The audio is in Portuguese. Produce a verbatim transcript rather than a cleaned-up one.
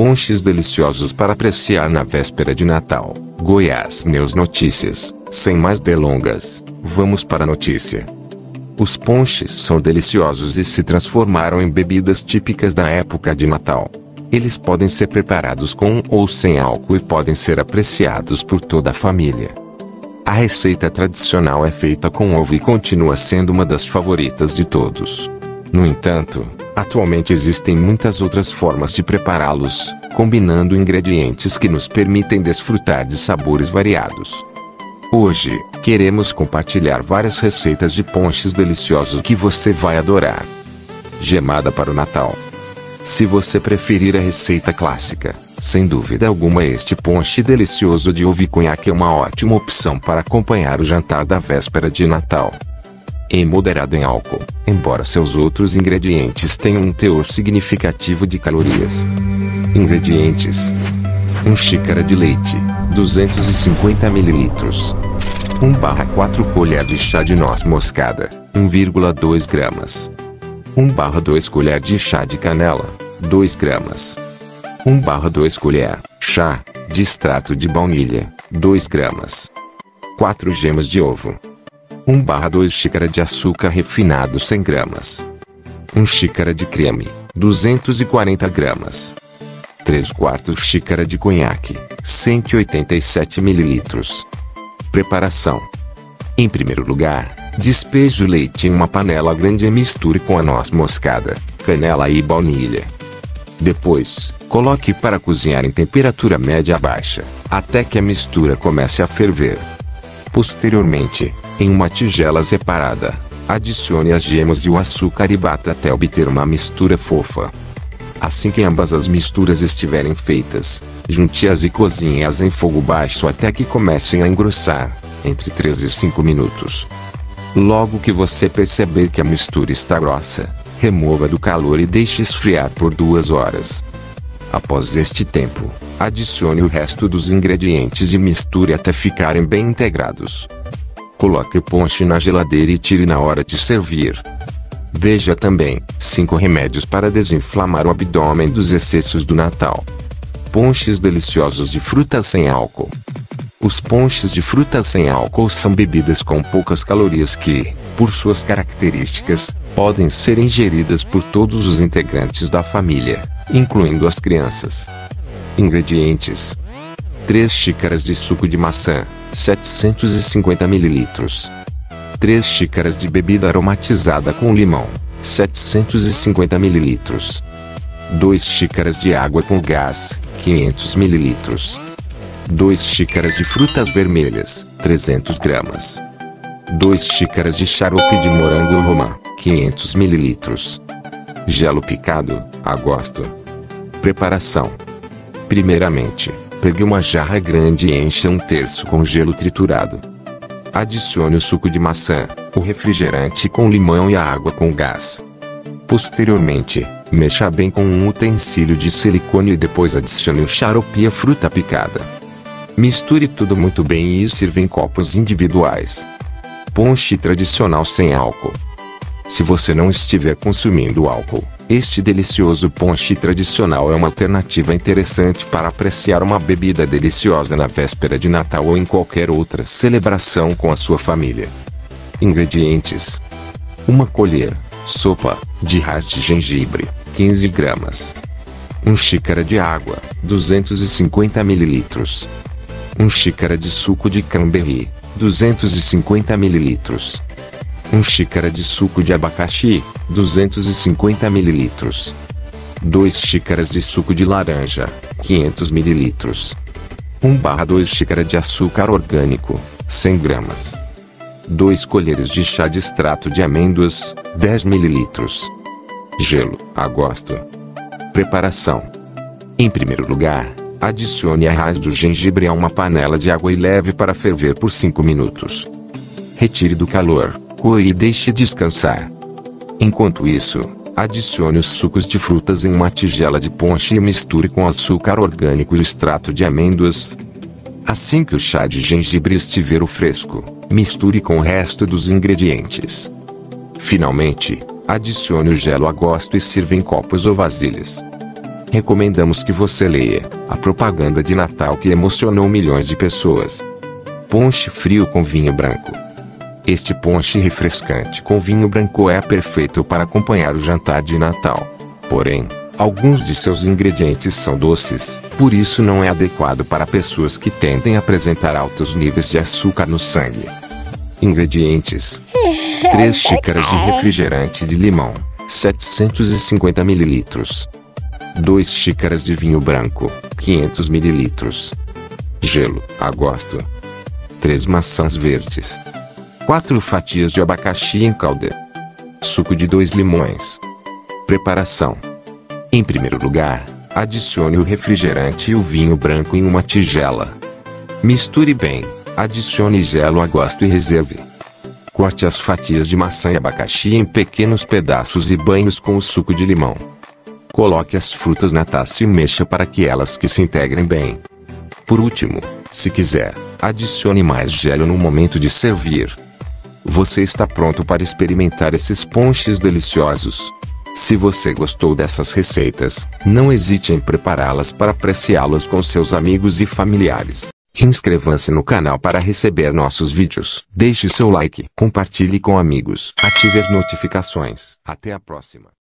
Ponches deliciosos para apreciar na véspera de Natal. Goiás News Notícias. Sem mais delongas, vamos para a notícia. Os ponches são deliciosos e se transformaram em bebidas típicas da época de Natal. Eles podem ser preparados com ou sem álcool e podem ser apreciados por toda a família. A receita tradicional é feita com ovo e continua sendo uma das favoritas de todos. No entanto, atualmente existem muitas outras formas de prepará-los, combinando ingredientes que nos permitem desfrutar de sabores variados. Hoje, queremos compartilhar várias receitas de ponches deliciosos que você vai adorar. Gemada para o Natal. Se você preferir a receita clássica, sem dúvida alguma este ponche delicioso de ovo e conhaque é uma ótima opção para acompanhar o jantar da véspera de Natal. É moderado em álcool, embora seus outros ingredientes tenham um teor significativo de calorias. Ingredientes: uma xícara de leite, duzentos e cinquenta mililitros. um barra quatro colheres de chá de noz moscada, um vírgula dois gramas. um barra dois colheres de chá de canela, dois gramas. um barra dois colheres chá de extrato de baunilha, dois gramas. quatro gemas de ovo. um barra dois xícara de açúcar refinado cem gramas. uma xícara de creme, duzentos e quarenta gramas. três quartos xícara de conhaque, cento e oitenta e sete mililitros. Preparação: em primeiro lugar, despeje o leite em uma panela grande e misture com a noz moscada, canela e baunilha. Depois, coloque para cozinhar em temperatura média a baixa, até que a mistura comece a ferver. Posteriormente, em uma tigela separada, adicione as gemas e o açúcar e bata até obter uma mistura fofa. Assim que ambas as misturas estiverem feitas, junte-as e cozinhe-as em fogo baixo até que comecem a engrossar, entre três e cinco minutos. Logo que você perceber que a mistura está grossa, remova do calor e deixe esfriar por duas horas. Após este tempo, adicione o resto dos ingredientes e misture até ficarem bem integrados. Coloque o ponche na geladeira e tire na hora de servir. Veja também, cinco remédios para desinflamar o abdômen dos excessos do Natal. Ponches deliciosos de frutas sem álcool. Os ponches de frutas sem álcool são bebidas com poucas calorias que, por suas características, podem ser ingeridas por todos os integrantes da família, incluindo as crianças. Ingredientes: três xícaras de suco de maçã, setecentos e cinquenta mililitros. três xícaras de bebida aromatizada com limão, setecentos e cinquenta mililitros. duas xícaras de água com gás, quinhentos mililitros. duas xícaras de frutas vermelhas, trezentos gramas. duas xícaras de xarope de morango romã, quinhentos mililitros. Gelo picado, a gosto. Preparação: primeiramente, pegue uma jarra grande e encha um terço com gelo triturado. Adicione o suco de maçã, o refrigerante com limão e a água com gás. Posteriormente, mexa bem com um utensílio de silicone e depois adicione o xarope e a fruta picada. Misture tudo muito bem e sirva em copos individuais. Ponche tradicional sem álcool. Se você não estiver consumindo álcool, este delicioso ponche tradicional é uma alternativa interessante para apreciar uma bebida deliciosa na véspera de Natal ou em qualquer outra celebração com a sua família. Ingredientes: uma colher, sopa, de raiz de gengibre, quinze gramas. uma xícara de água, duzentos e cinquenta mililitros. uma xícara de suco de cranberry, duzentos e cinquenta mililitros. uma xícara de suco de abacaxi, duzentos e cinquenta mililitros. duas xícaras de suco de laranja, quinhentos mililitros. uma barra dois xícara de açúcar orgânico, cem gramas. duas colheres de chá de extrato de amêndoas, dez mililitros. Gelo, a gosto. Preparação: em primeiro lugar, adicione a raiz do gengibre a uma panela de água e leve para ferver por cinco minutos. Retire do calor, coe e deixe descansar. Enquanto isso, adicione os sucos de frutas em uma tigela de ponche e misture com açúcar orgânico e o extrato de amêndoas. Assim que o chá de gengibre estiver fresco, misture com o resto dos ingredientes. Finalmente, adicione o gelo a gosto e sirva em copos ou vasilhas. Recomendamos que você leia a propaganda de Natal que emocionou milhões de pessoas. Ponche frio com vinho branco. Este ponche refrescante com vinho branco é perfeito para acompanhar o jantar de Natal. Porém, alguns de seus ingredientes são doces, por isso não é adequado para pessoas que tendem a apresentar altos níveis de açúcar no sangue. Ingredientes: três xícaras de refrigerante de limão, setecentos e cinquenta mililitros. duas xícaras de vinho branco, quinhentos mililitros. Gelo, a gosto. três maçãs verdes. quatro fatias de abacaxi em calda. Suco de dois limões. Preparação: em primeiro lugar, adicione o refrigerante e o vinho branco em uma tigela. Misture bem, adicione gelo a gosto e reserve. Corte as fatias de maçã e abacaxi em pequenos pedaços e banhe-os com o suco de limão. Coloque as frutas na taça e mexa para que elas que se integrem bem. Por último, se quiser, adicione mais gelo no momento de servir. Você está pronto para experimentar esses ponches deliciosos. Se você gostou dessas receitas, não hesite em prepará-las para apreciá-las com seus amigos e familiares. Inscreva-se no canal para receber nossos vídeos. Deixe seu like, compartilhe com amigos, ative as notificações. Até a próxima.